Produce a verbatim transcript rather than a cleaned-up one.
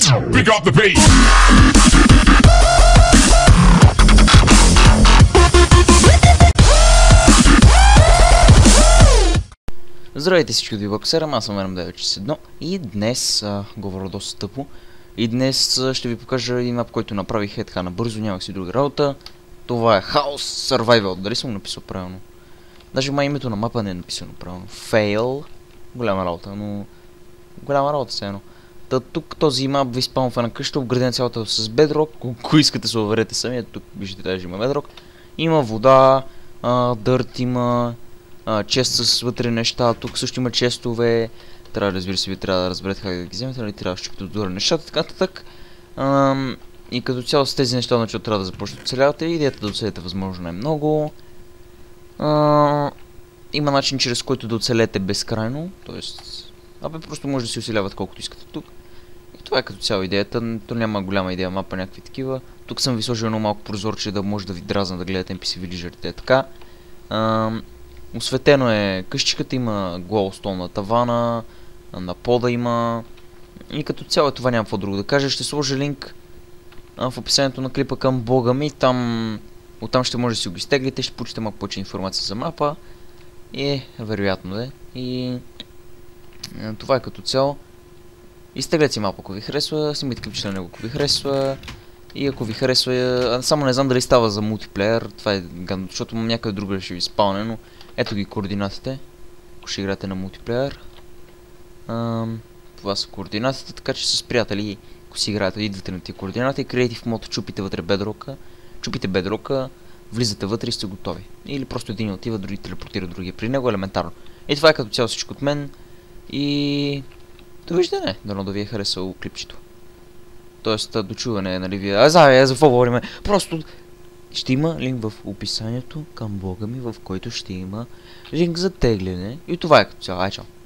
Pick up the beat. Здравейте всички от Вибоксера, аз съм Ерам девет шейсет и едно и днес, а, говоря доста тъпо, и днес а, ще ви покажа един мап, който направих е така набързо, нямах си друга работа. Това е House Survival, дали съм го написал правилно? Даже май името на мапа не е написано правилно. Fail, голяма работа, но голяма работа все едно. Та тук този мап ви спам в една къща, обградена цялата с бедрок, ако искате се уверете сами, тук виждате даже има бедрок. Има вода, а, дърт има, а, чест с вътре неща, тук също има честове. Трябва да разбира се, ви трябва да разберете как да ги вземете, нали трябва да щупите отдолу нещата, така нататък. Ам, и като цяло с тези неща начало трябва да започнете да оцелявате, идеята да оцелете възможно е много. А, има начин чрез който да оцелете безкрайно, т.е. абе просто може да си оцеляват колкото искате тук. И това е като цяло идеята, то няма голяма идея мапа, някакви такива. Тук съм ви сложил едно малко прозорче да може да ви дразна да гледате Ен Пи Си вилижерите, така. А, осветено е къщичката, има глоустон на тавана, на пода има. И като цяло това няма какво друго да кажа, ще сложа линк а, в описанието на клипа към блога ми, там оттам ще може да си го изтеглите, ще получите малко повече информация за мапа. И е, вероятно да е. И а, това е като цяло. Изтеглете си мапа, ако ви харесва, снимайте клипчета на него, ако ви харесва. И ако ви харесва, а, само не знам дали става за мултиплеер, това е гадно, защото някъде друга ще ви спалне, но ето ги координатите, ако ще играете на мултиплеер. А, това са координатите, така че с приятели, ако си играете, идвате на тия координати, Creative Mode, чупите вътре бедрока, чупите бедрока, влизате вътре и сте готови. Или просто един отива, други телепортира другия при него, елементарно. И това е като цяло всичко от мен. И довиждане, дано да ви е харесало клипчето. Тоест, дочуване, нали вие. А, за, за какво говорим? Просто ще има линк в описанието към блога ми, в който ще има линк за тегляне. И това е като цяло. Ай, чао.